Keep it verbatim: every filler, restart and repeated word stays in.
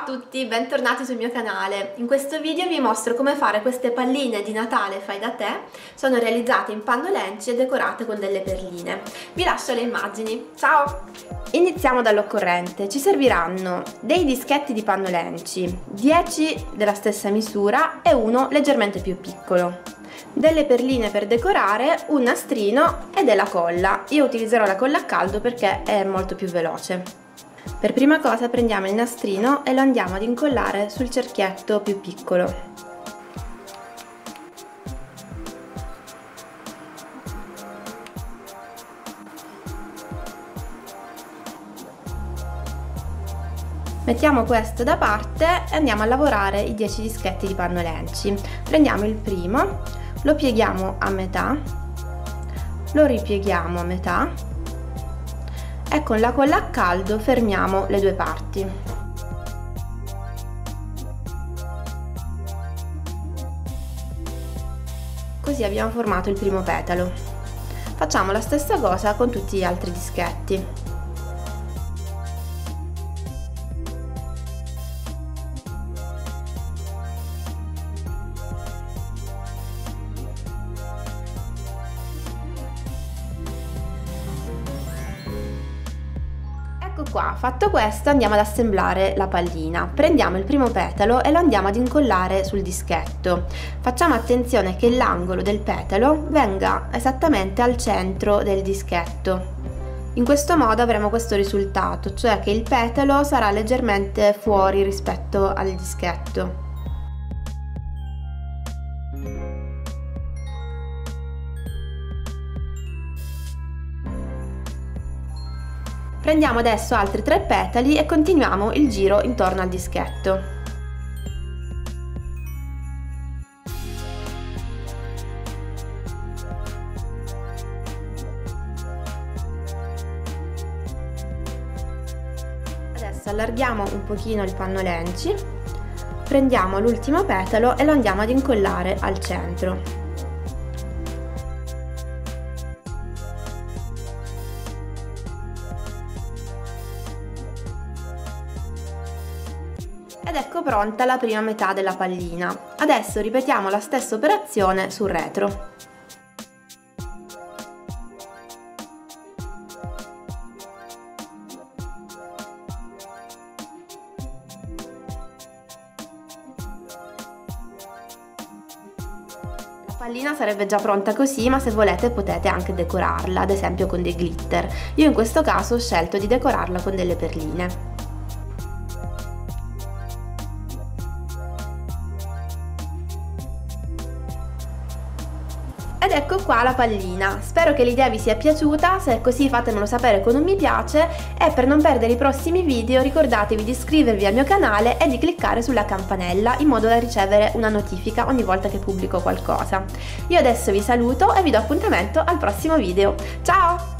tutti, bentornati sul mio canale. In questo video vi mostro come fare queste palline di Natale fai da te. Sono realizzate in panno lenci e decorate con delle perline. Vi lascio le immagini. Ciao! Iniziamo dall'occorrente. Ci serviranno dei dischetti di panno lenci, dieci della stessa misura e uno leggermente più piccolo, delle perline per decorare, un nastrino e della colla. Io utilizzerò la colla a caldo perché è molto più veloce. Per prima cosa prendiamo il nastrino e lo andiamo ad incollare sul cerchietto più piccolo. Mettiamo questo da parte e andiamo a lavorare i dieci dischetti di panno lenci. Prendiamo il primo, lo pieghiamo a metà, lo ripieghiamo a metà e con la colla a caldo fermiamo le due parti. Così abbiamo formato il primo petalo. Facciamo la stessa cosa con tutti gli altri dischetti. Ecco qua, fatto questo andiamo ad assemblare la pallina. Prendiamo il primo petalo e lo andiamo ad incollare sul dischetto. Facciamo attenzione che l'angolo del petalo venga esattamente al centro del dischetto. In questo modo avremo questo risultato, cioè che il petalo sarà leggermente fuori rispetto al dischetto. Prendiamo adesso altri tre petali e continuiamo il giro intorno al dischetto. Adesso allarghiamo un pochino il panno lenci, prendiamo l'ultimo petalo e lo andiamo ad incollare al centro. Ed ecco pronta la prima metà della pallina. Adesso ripetiamo la stessa operazione sul retro. La pallina sarebbe già pronta così, ma se volete potete anche decorarla, ad esempio con dei glitter. Io in questo caso ho scelto di decorarla con delle perline. Ed ecco qua la pallina. Spero che l'idea vi sia piaciuta, se è così fatemelo sapere con un mi piace e per non perdere i prossimi video ricordatevi di iscrivervi al mio canale e di cliccare sulla campanella in modo da ricevere una notifica ogni volta che pubblico qualcosa. Io adesso vi saluto e vi do appuntamento al prossimo video. Ciao!